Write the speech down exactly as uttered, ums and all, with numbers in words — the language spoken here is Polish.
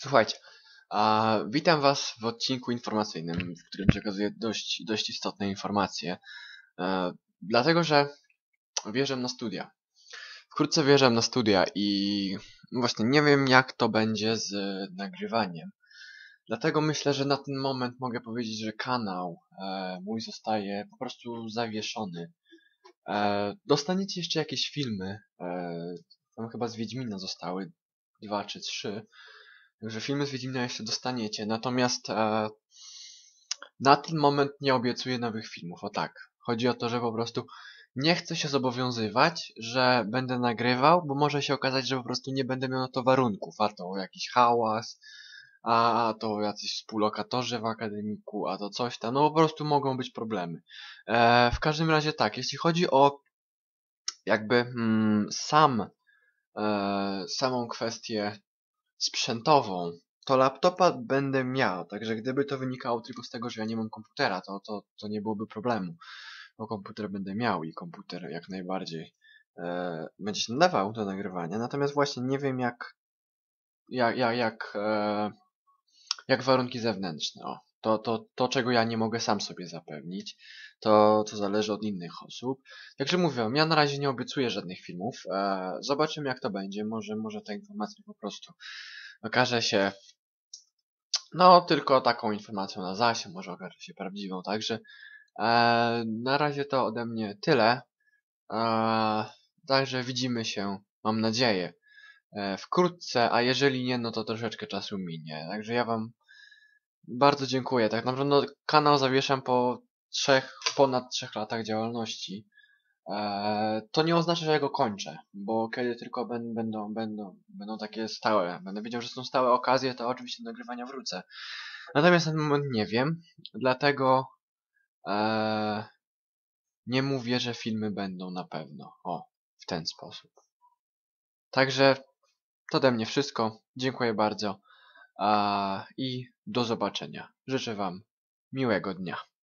Słuchajcie, a, witam Was w odcinku informacyjnym, w którym przekazuję dość, dość istotne informacje, e, dlatego że wjeżdżam na studia. Wkrótce wjeżdżam na studia i właśnie nie wiem, jak to będzie z nagrywaniem. Dlatego myślę, że na ten moment mogę powiedzieć, że kanał e, mój zostaje po prostu zawieszony. E, dostaniecie jeszcze jakieś filmy, e, tam chyba z Wiedźmina zostały dwa czy trzy. Także filmy z Wiedźmina jeszcze dostaniecie, natomiast e, na ten moment nie obiecuję nowych filmów, o tak. Chodzi o to, że po prostu nie chcę się zobowiązywać, że będę nagrywał, bo może się okazać, że po prostu nie będę miał na to warunków, a to jakiś hałas, a to jacyś współlokatorzy w akademiku, a to coś tam, no po prostu mogą być problemy. E, w każdym razie tak, jeśli chodzi o jakby mm, sam, e, samą kwestię sprzętową, to laptopa będę miał, także gdyby to wynikało tylko z tego, że ja nie mam komputera, to, to, to nie byłoby problemu, bo komputer będę miał i komputer jak najbardziej e, będzie się nadawał do nagrywania, natomiast właśnie nie wiem jak, jak, jak, jak, e, jak warunki zewnętrzne, o, to, to, to czego ja nie mogę sam sobie zapewnić, to, to zależy od innych osób. Także mówię, ja na razie nie obiecuję żadnych filmów, e, zobaczymy jak to będzie, może, może ta informacja po prostu okaże się no tylko taką informacją na zaś, może okaże się prawdziwą, także e, na razie to ode mnie tyle, e, także widzimy się, mam nadzieję, e, wkrótce, a jeżeli nie, no to troszeczkę czasu minie, także ja wam bardzo dziękuję, tak naprawdę no, kanał zawieszam po trzech, ponad trzech latach działalności. Eee, to nie oznacza, że ja go kończę, bo kiedy tylko ben, będą, będą, będą takie stałe, będę wiedział, że są stałe okazje, to oczywiście do nagrywania wrócę. Natomiast na ten moment nie wiem, dlatego eee, nie mówię, że filmy będą na pewno. O, w ten sposób. Także to ode mnie wszystko. Dziękuję bardzo eee, i do zobaczenia. Życzę wam miłego dnia.